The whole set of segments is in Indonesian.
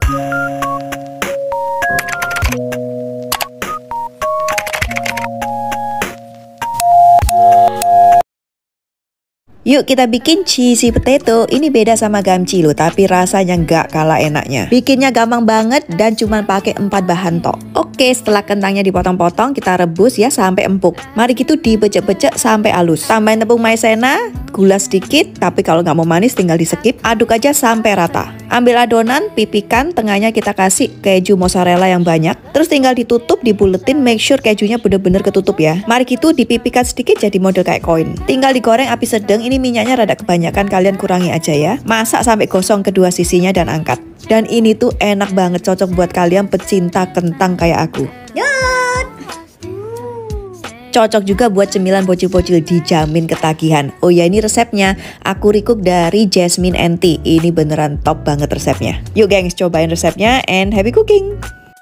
Yuk kita bikin cheesy potato. Ini beda sama gamci loh, tapi rasanya nggak kalah enaknya. Bikinnya gampang banget dan cuma pakai 4 bahan tok. Oke, setelah kentangnya dipotong-potong, kita rebus ya sampai empuk. Mari gitu dibecek-becek sampai halus. Tambahin tepung maizena, gula sedikit, tapi kalau nggak mau manis tinggal di skip. Aduk aja sampai rata. Ambil adonan, pipihkan, tengahnya kita kasih keju mozzarella yang banyak. Terus tinggal ditutup, dibuletin, make sure kejunya bener-bener ketutup ya. Mari gitu dipipihkan sedikit jadi model kayak koin. Tinggal digoreng api sedang. Ini minyaknya rada kebanyakan, kalian kurangi aja ya. Masak sampai gosong kedua sisinya dan angkat. Dan ini tuh enak banget, cocok buat kalian pecinta kentang kayak aku. Cocok juga buat cemilan bocil-bocil, dijamin ketagihan. Oh ya, ini resepnya aku recook dari Jasmine Tea. Ini beneran top banget resepnya. Yuk gengs, cobain resepnya and happy cooking.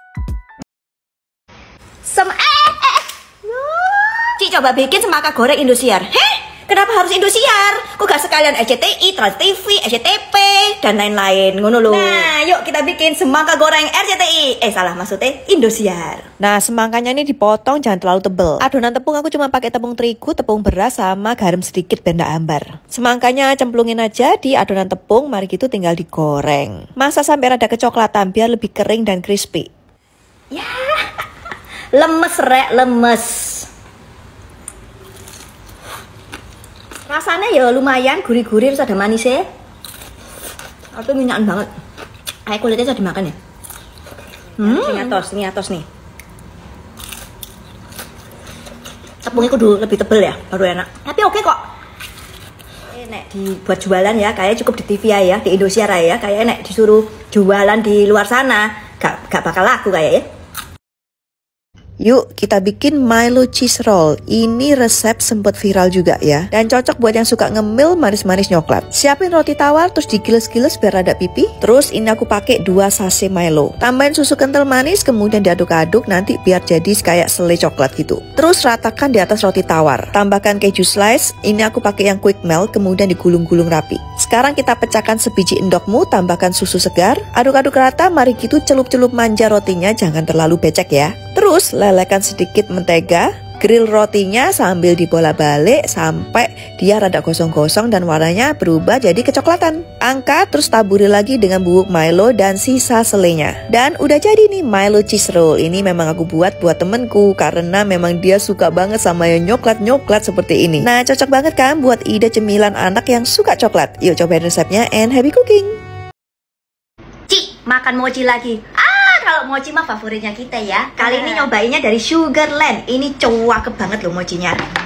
Cik coba bikin semangka goreng Indosiar. Kenapa harus Indosiar? Kok gak sekalian RCTI, Trans TV, SCTP, dan lain-lain, ngono loh. Nah, yuk kita bikin semangka goreng RCTI. Salah maksudnya Indosiar. Nah, semangkanya ini dipotong jangan terlalu tebel. Adonan tepung aku cuma pakai tepung terigu, tepung beras sama garam sedikit biar nggak hambar. Semangkanya cemplungin aja di adonan tepung, mari gitu tinggal digoreng. Masak sampai rada kecoklatan biar lebih kering dan crispy. Ya, lemes rek, lemes. Rasanya ya lumayan gurih-gurih, terus ada manisnya. Atau minyakan banget. Kulitnya bisa dimakan ya. Ini atos nih. Tepungnya kudu lebih tebel ya, baru enak. Tapi oke kok. Nek dibuat jualan ya, kayak cukup di TV ya, di Indosiar ya. Kayak nek disuruh jualan di luar sana, gak bakal laku kayak ya. Yuk kita bikin Milo cheese roll. Ini resep sempat viral juga ya. Dan cocok buat yang suka ngemil manis-manis coklat. Siapin roti tawar terus digiles-giles biar ada pipih. Terus ini aku pakai 2 sachet Milo. Tambahin susu kental manis kemudian diaduk-aduk nanti biar jadi kayak selai coklat gitu. Terus ratakan di atas roti tawar. Tambahkan keju slice. Ini aku pakai yang quick melt kemudian digulung-gulung rapi. Sekarang kita pecahkan sebiji endokmu, tambahkan susu segar. Aduk-aduk rata, mari gitu celup-celup manja rotinya, jangan terlalu becek ya. Terus lelekan sedikit mentega, grill rotinya sambil dibolak-balik sampai dia rada gosong-gosong dan warnanya berubah jadi kecoklatan. Angkat terus taburi lagi dengan bubuk Milo dan sisa selainya. Dan udah jadi nih Milo cheese roll. Ini memang aku buat temenku karena memang dia suka banget sama yang nyoklat-nyoklat seperti ini. Nah, cocok banget kan buat ide cemilan anak yang suka coklat. Yuk cobain resepnya and happy cooking. Cik, makan mochi lagi. Kalau mochi mah favoritnya kita ya. Kali ini nyobainnya dari Sugarland. Ini cakep banget loh mochinya.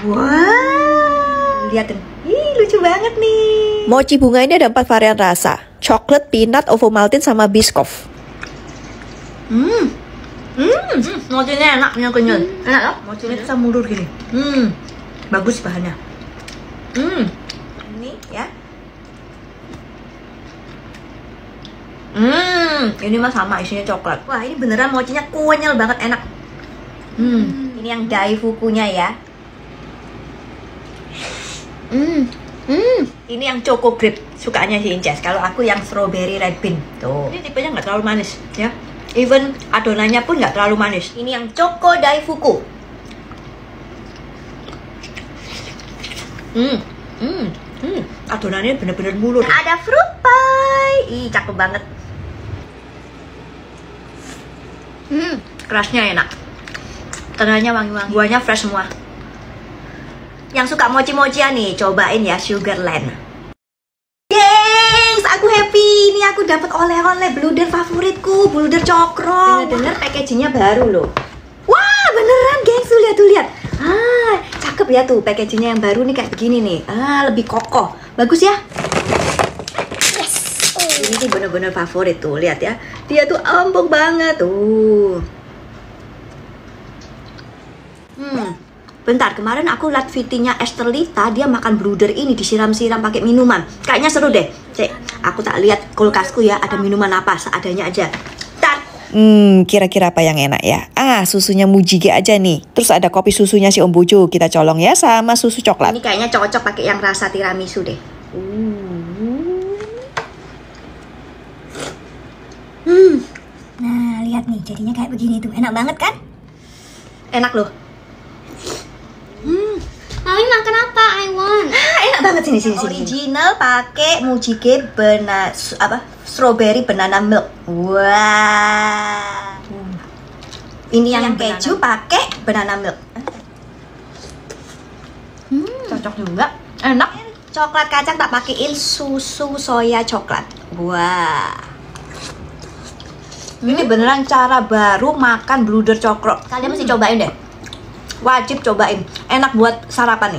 Wow, lihatin. Lucu banget nih. Mochi bunga ini ada 4 varian rasa. Coklat, peanut, ovomaltine, sama biscoff. Mochinya enak, kenyal. Enak loh. Mochinya itu sama mundur gini. Bagus bahannya. Ini ya. Ini mah sama isinya coklat. Wah, ini beneran mochinya kunyel banget, enak. Ini yang daifukunya ya. Ini yang choco grape sukanya si Inces. Kalau aku yang strawberry red bean. Tuh. Ini tipenya nggak terlalu manis ya. Even adonannya pun nggak terlalu manis. Ini yang choco daifuku. Adonannya bener-bener mulur. Ada fruit pie. Cakep banget. Kerasnya enak. Tengahnya wangi-wangi. Buahnya fresh semua. Yang suka mochi-mochian nih, cobain ya Sugarland. Gengs, aku happy. Ini aku dapat oleh-oleh bluder favoritku, bluder cokro. Dengar packagingnya baru loh. Wah, beneran gengs, tuh lihat. Cakep ya tuh packagingnya yang baru nih kayak begini nih. Lebih kokoh. Bagus ya. Ini sih bener-bener favorit tuh, lihat ya. Dia tuh empuk banget tuh. Bentar, kemarin aku lihat VT-nya Esterlita, dia makan bluder ini disiram-siram pakai minuman. Kayaknya seru deh. Cek, aku tak lihat kulkasku ya, ada minuman apa, seadanya aja. Kira-kira apa yang enak ya? Susunya Mujige aja nih. Terus ada kopi susunya si Om Buju, kita colong ya sama susu coklat. Ini kayaknya cocok pakai yang rasa tiramisu deh. Nah, lihat nih, jadinya kayak begini tuh. Enak banget kan? Enak loh. Mami makan apa? I want. Enak banget sini. Original pakai Mujige strawberry banana milk. Wah. Ini yang keju pakai banana milk. Cocok juga. Enak. Coklat kacang tak pakein susu soya coklat. Wah. Ini beneran cara baru makan bluder coklat. Kalian mesti cobain deh. Wajib cobain. Enak buat sarapan nih.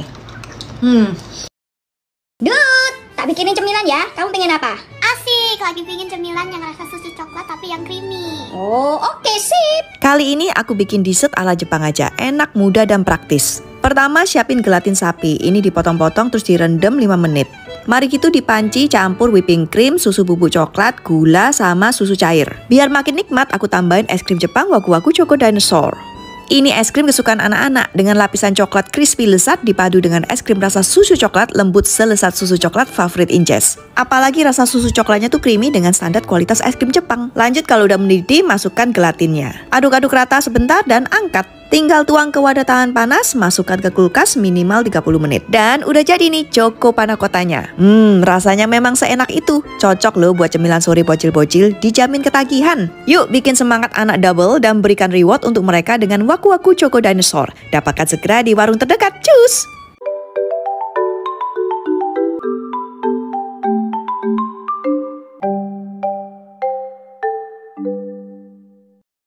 Dut, tak bikinin cemilan ya. Kamu pengen apa? Asik, lagi pingin cemilan yang rasa susu coklat tapi yang creamy. Oh, oke, sip. Kali ini aku bikin dessert ala Jepang aja, enak, mudah, dan praktis. Pertama, siapin gelatin sapi. Ini dipotong-potong terus direndam 5 menit. Mari gitu dipanci, campur whipping cream, susu bubuk coklat, gula, sama susu cair. Biar makin nikmat, aku tambahin es krim Jepang Waku-Waku Choco Dinosaur. Ini es krim kesukaan anak-anak dengan lapisan coklat crispy lezat dipadu dengan es krim rasa susu coklat lembut selesat susu coklat favorit Inces. Apalagi rasa susu coklatnya tuh creamy dengan standar kualitas es krim Jepang. Lanjut kalau udah mendidih, masukkan gelatinnya. Aduk-aduk rata sebentar dan angkat. Tinggal tuang ke wadah tahan panas, masukkan ke kulkas minimal 30 menit. Dan udah jadi nih Choco Panna Cottanya. Rasanya memang seenak itu. Cocok loh buat cemilan sore bocil-bocil, dijamin ketagihan. Yuk bikin semangat anak double dan berikan reward untuk mereka dengan Waku-Waku Choco Dinosaur. Dapatkan segera di warung terdekat. Cus!